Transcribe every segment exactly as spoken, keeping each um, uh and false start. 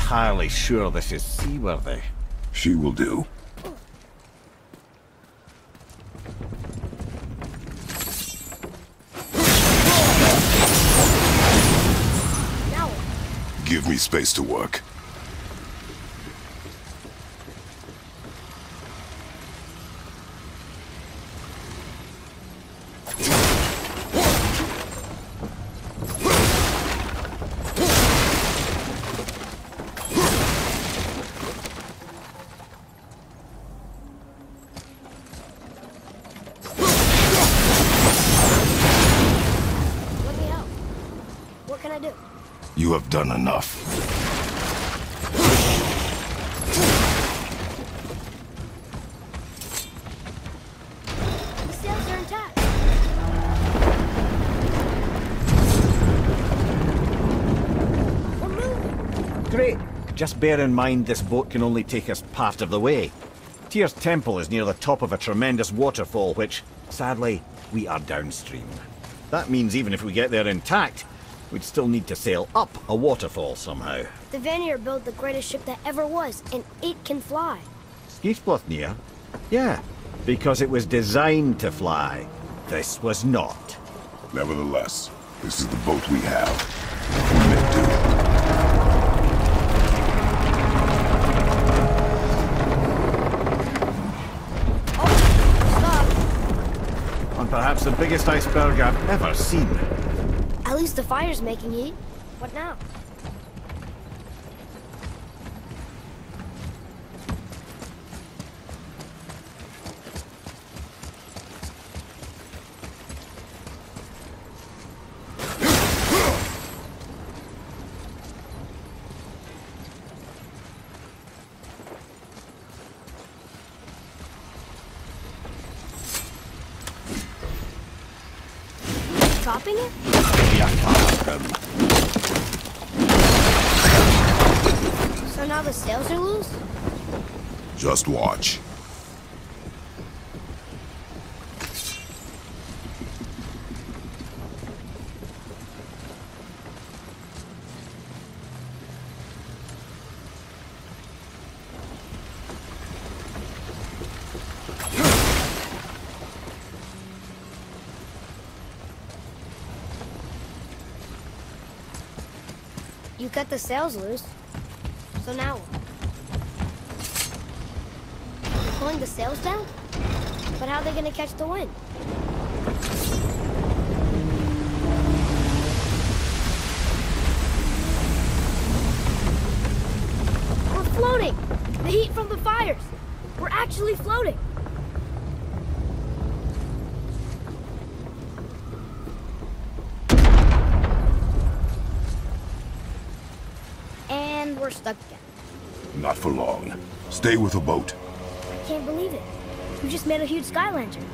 entirely sure this is seaworthy. She will do. Now. Give me space to work. You have done enough. The sails are intact. We're moving. Great. Just bear in mind this boat can only take us part of the way. Tyr's temple is near the top of a tremendous waterfall which, sadly, we are downstream. That means even if we get there intact, we'd still need to sail up a waterfall somehow. The Vanir built the greatest ship that ever was, and it can fly. Skiflotnir? Yeah, because it was designed to fly. This was not. Nevertheless, this is the boat we have. We may do. On perhaps the biggest iceberg I've ever seen. At least the fire's making heat. What now? Stopping it? So now the sails are loose? Just watch. You cut the sails loose. So now what? You're pulling the sails down? But how are they gonna catch the wind? We're floating! The heat from the fires! We're actually floating! And we're stuck again. Not for long. Stay with the boat. I can't believe it. We just made a huge sky lantern.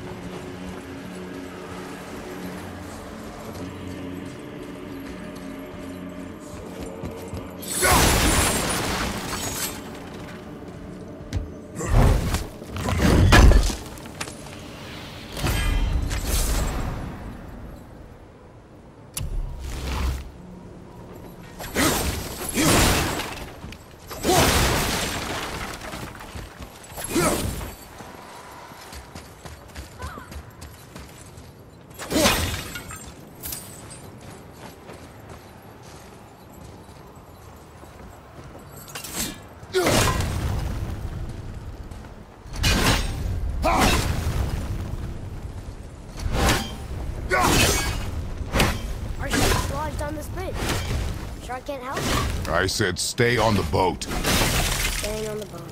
Our ship's lodged on this bridge. Sure I can't help? I said stay on the boat. Staying on the boat.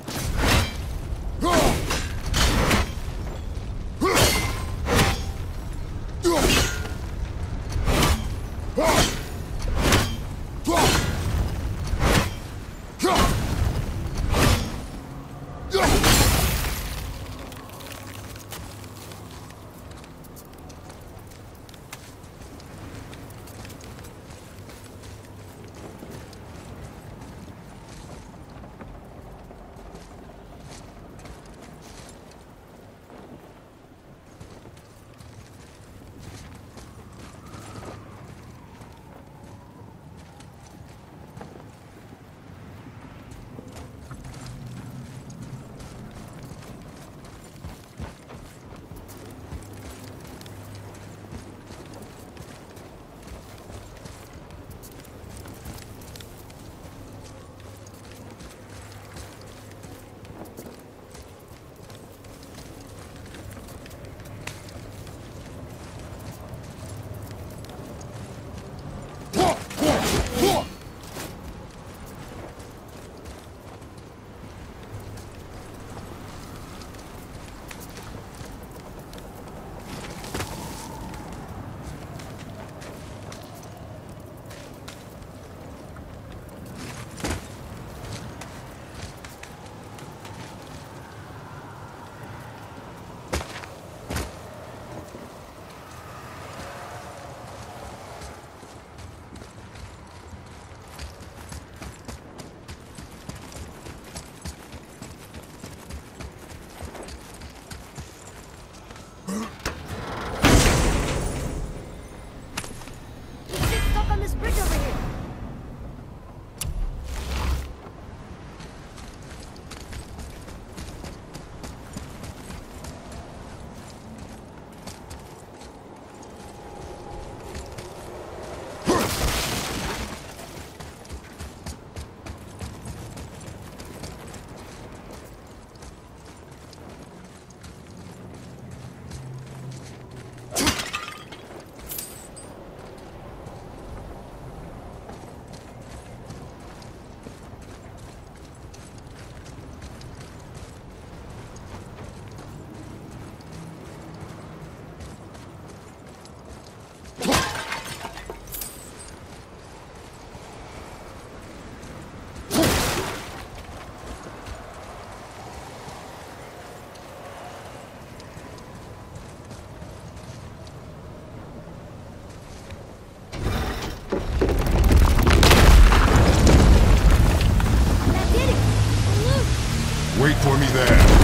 there.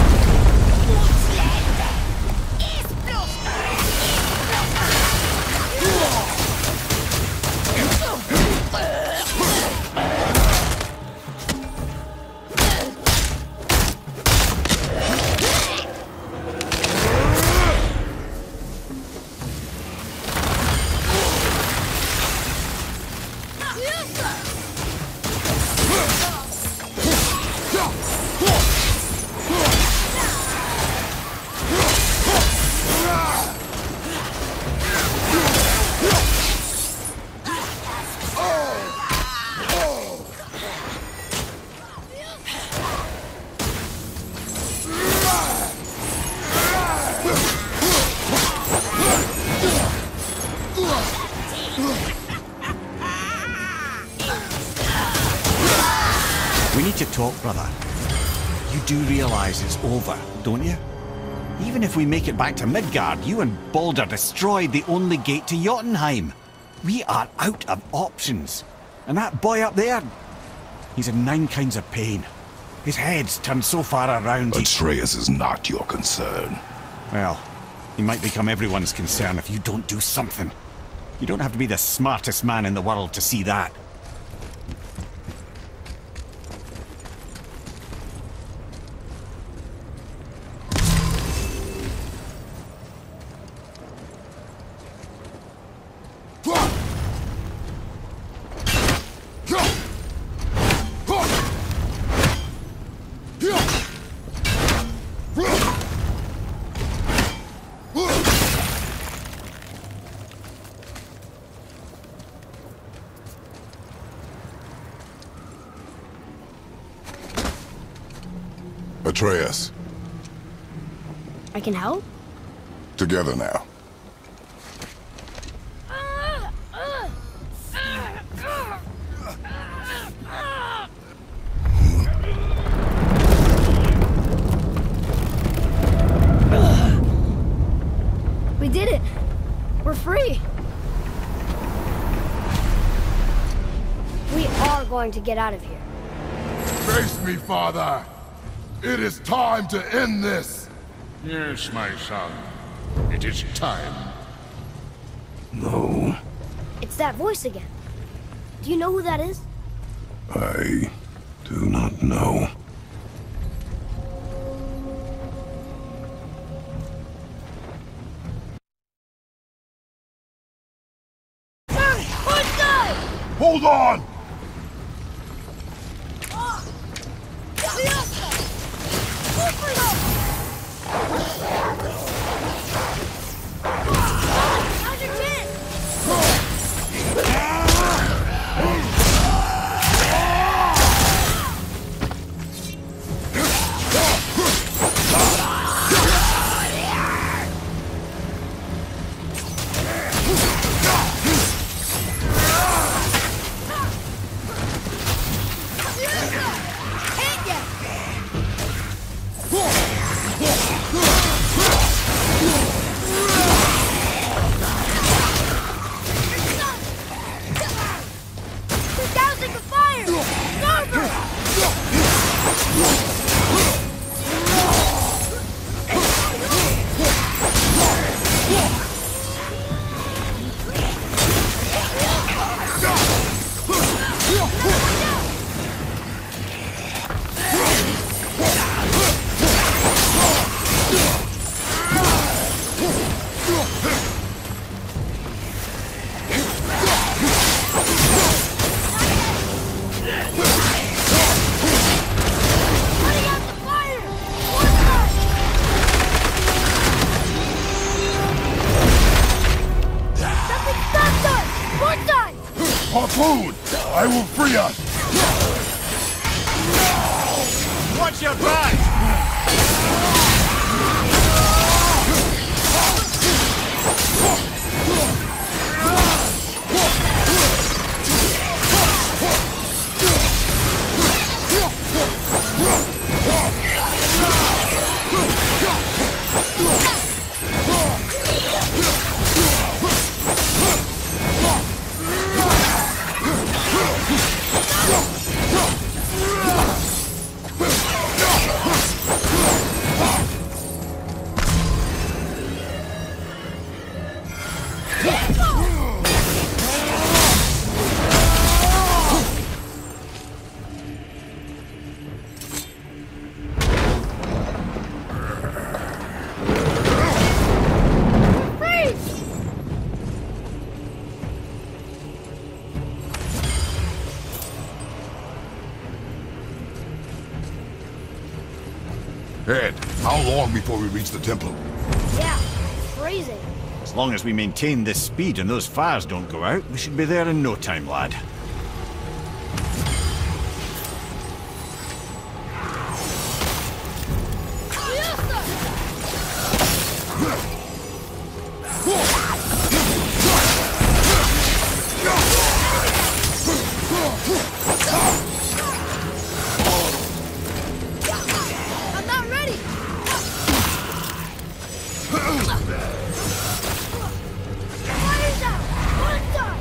We need to talk, brother. You do realize it's over, don't you? Even if we make it back to Midgard, you and Baldur destroyed the only gate to Jotunheim. We are out of options. And that boy up there, he's in nine kinds of pain. His head's turned so far around he... Atreus is not your concern. Well, he might become everyone's concern if you don't do something. You don't have to be the smartest man in the world to see that. Atreus. I can help? Together now. We did it! We're free! We are going to get out of here. Face me, father! It is time to end this! Yes, my son. It is time. No, It's that voice again. Do you know who that is? I do not know. Sir! One side! Hold on! How's your chin? Hit ya! He's dousing the fire! Server! Putting out the fire! One side! Something stopped us! One side! Harpoon! I will free us! Watch your back! Ed, how long before we reach the temple? Yeah, crazy. As long as we maintain this speed and those fires don't go out, we should be there in no time, lad. I'm not ready. Fire's out. One time.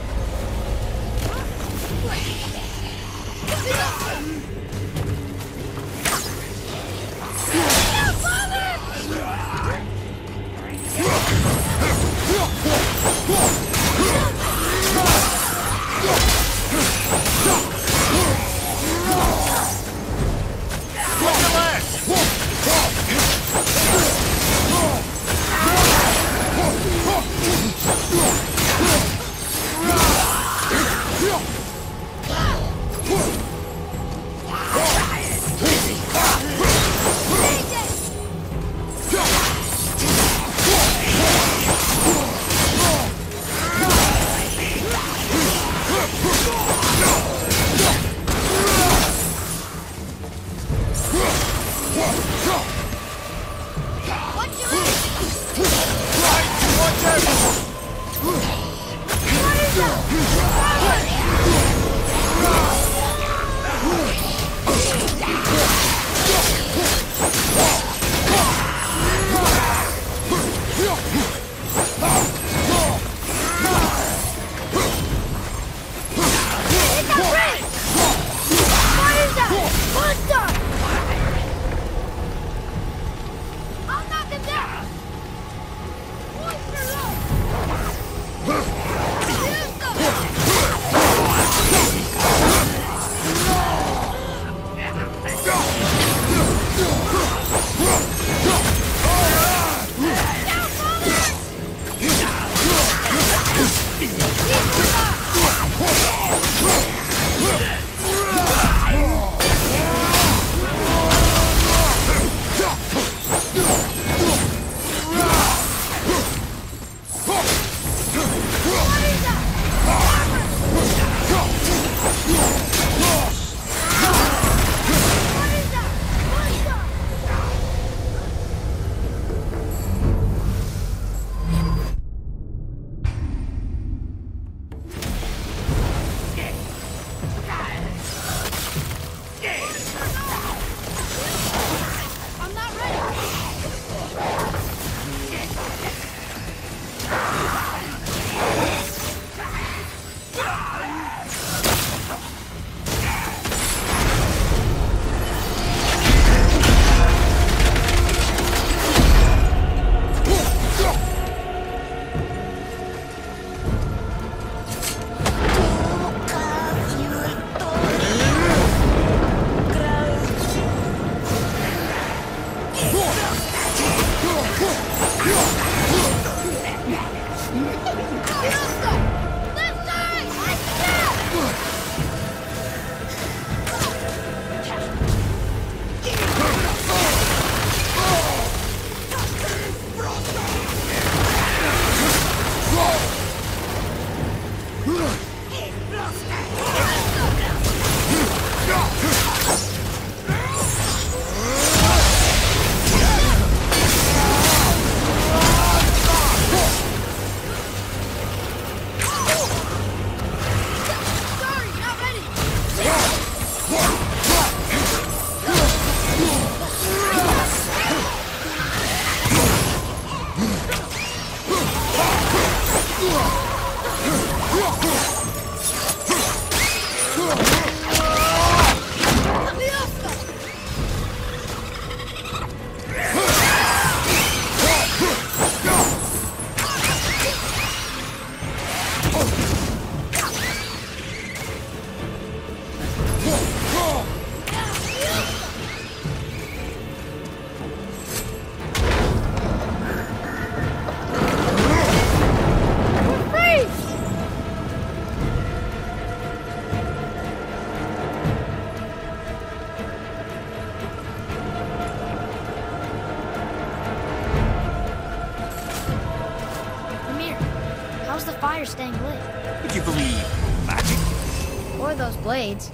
fire staying lit. Would you believe magic? Or those blades.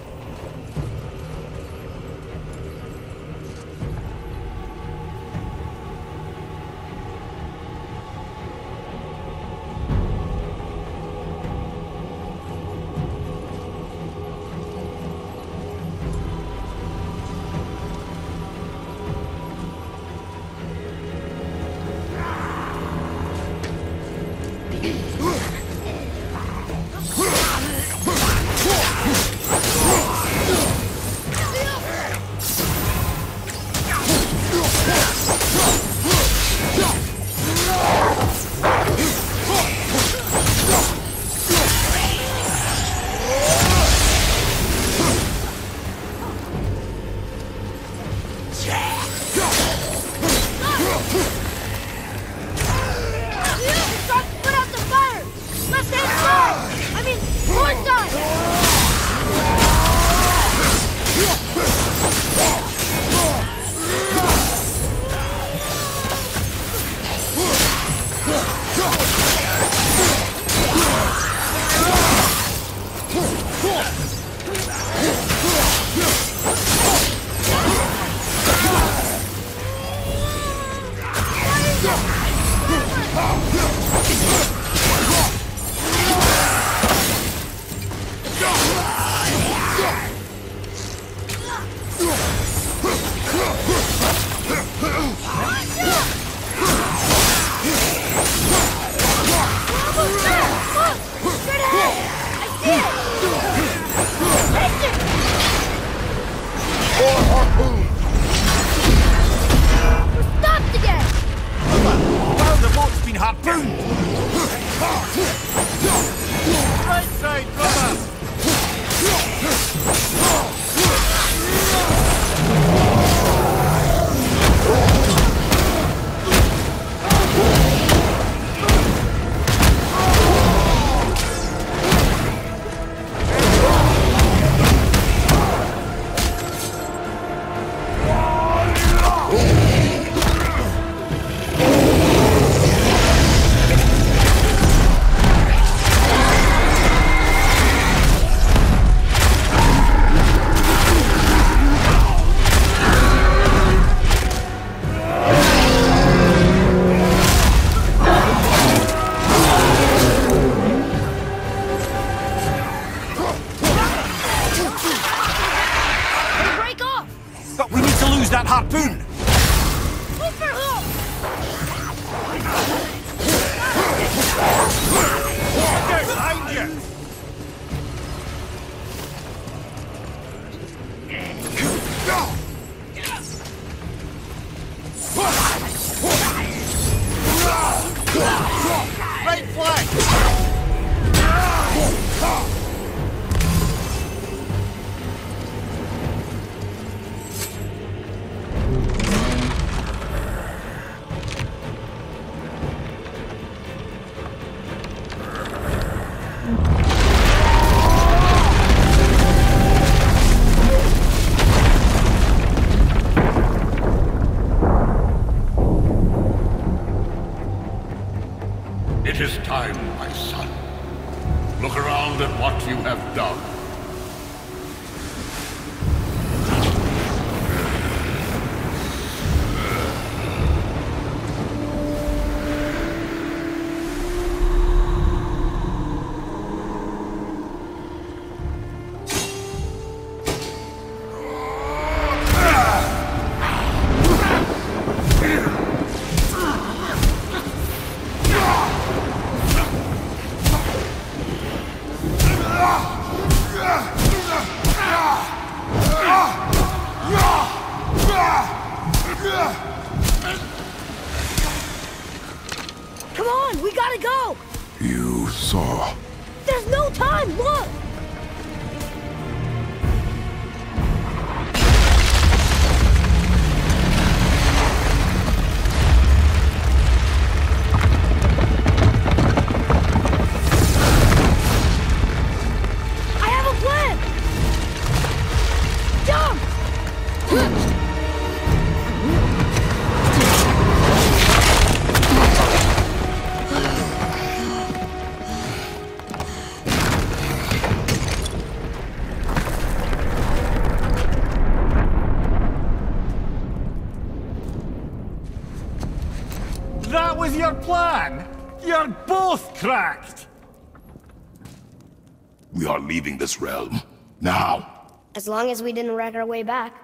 It is time, my son. Look around at what you have done. Come on, we gotta go! You saw. There's no time, look! I have a plan! Jump! That was your plan? You're both cracked! We are leaving this realm. Now! As long as we didn't wreck our way back.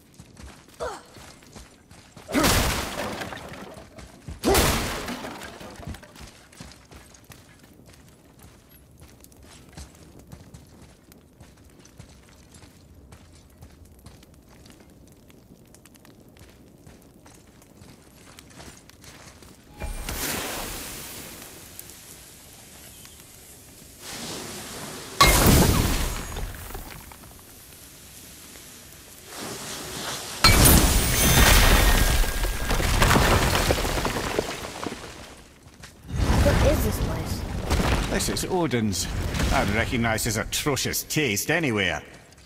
This is Odin's. I'd recognize his atrocious taste anywhere.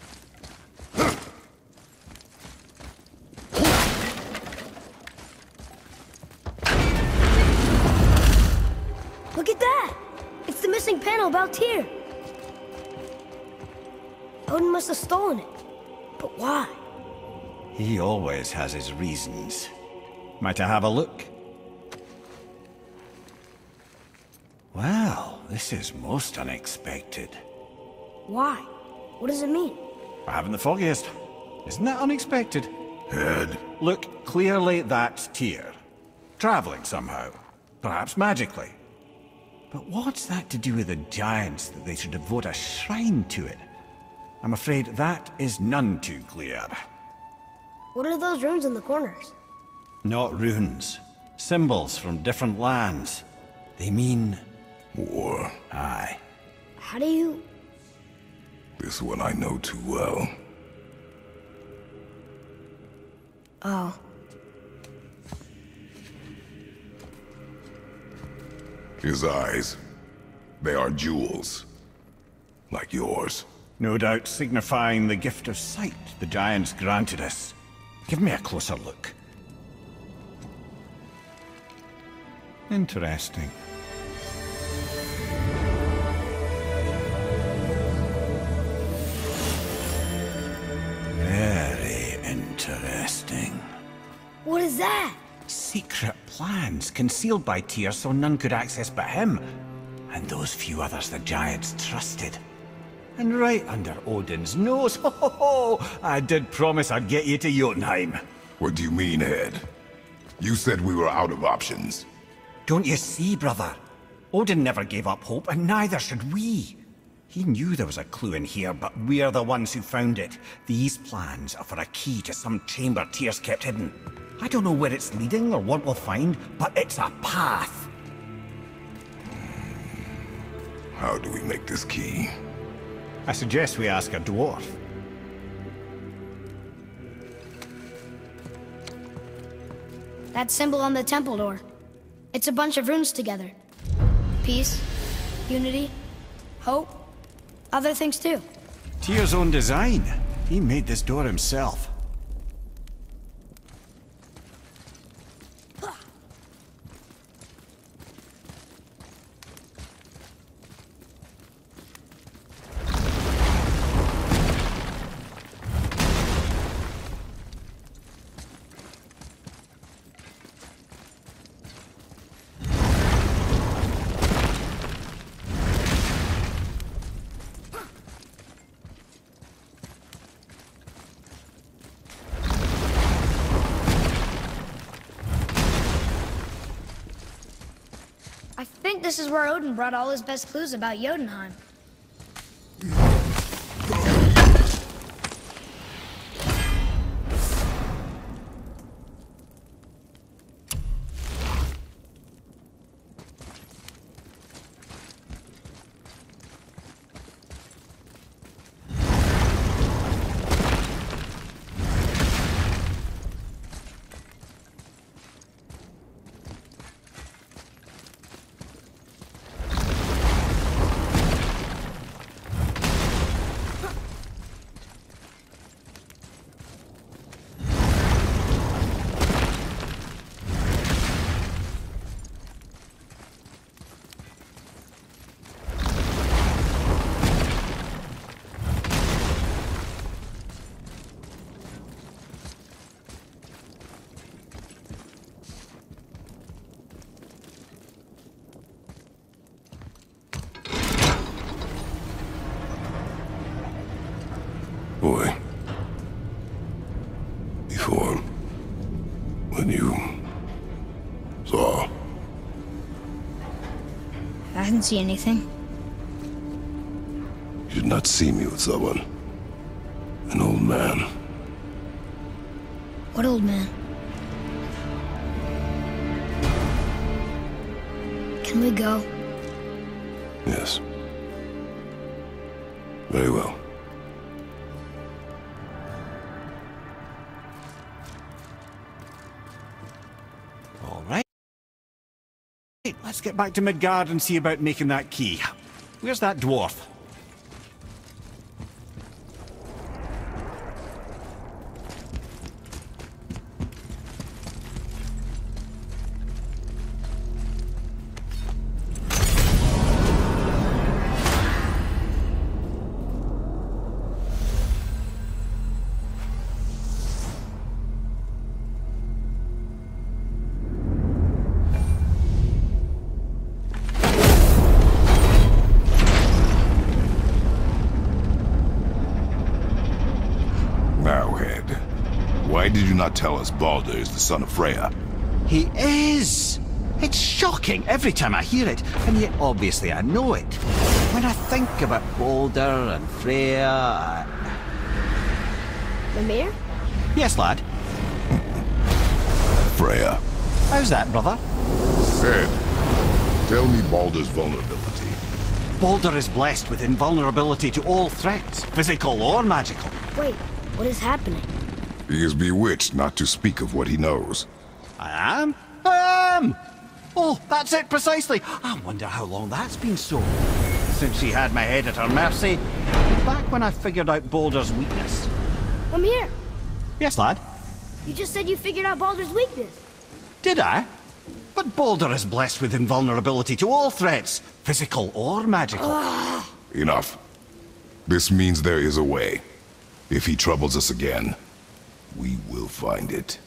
Look at that! It's the missing panel about Tyr. Odin must have stolen it. But why? He always has his reasons. Might I have a look? Well, this is most unexpected. Why? What does it mean? I haven't the foggiest. Isn't that unexpected? Head. Look, clearly that's Tyr. Traveling somehow. Perhaps magically. But what's that to do with the giants that they should devote a shrine to it? I'm afraid that is none too clear. What are those runes in the corners? Not runes. Symbols from different lands. They mean... War. Aye. How do you... This one I know too well. Oh. His eyes. They are jewels. Like yours. No doubt signifying the gift of sight the giants granted us. Give me a closer look. Interesting. Very interesting. What is that? Secret plans concealed by Tyr so none could access but him, and those few others the giants trusted. And right under Odin's nose, ho ho ho! I did promise I'd get you to Jotunheim. What do you mean, Head? You said we were out of options. Don't you see, brother? Odin never gave up hope, and neither should we. He knew there was a clue in here, but we're the ones who found it. These plans are for a key to some chamber Tyr's kept hidden. I don't know where it's leading or what we'll find, but it's a path. How do we make this key? I suggest we ask a dwarf. That symbol on the temple door. It's a bunch of runes together. Peace, unity, hope, other things too. Tyr's own design. He made this door himself. I think this is where Odin brought all his best clues about Jotunheim. I didn't see anything. You did not see me with someone. An old man. What old man? Can we go? Yes. Very well. All right. Let's get back to Midgard and see about making that key. Where's that dwarf? Why did you not tell us Baldur is the son of Freya? He is! It's shocking every time I hear it, and yet obviously I know it. When I think about Baldur and Freya, I... Mimir? Yes, lad? Freya. How's that, brother? Ed, tell me Baldur's vulnerability. Baldur is blessed with invulnerability to all threats, physical or magical. Wait, what is happening? He is bewitched not to speak of what he knows. I am? I am! Oh, that's it precisely. I wonder how long that's been so. Since she had my head at her mercy, back when I figured out Baldur's weakness. Mimir! Yes, lad? You just said you figured out Baldur's weakness. Did I? But Baldur is blessed with invulnerability to all threats, physical or magical. Enough. This means there is a way. If he troubles us again, we will find it.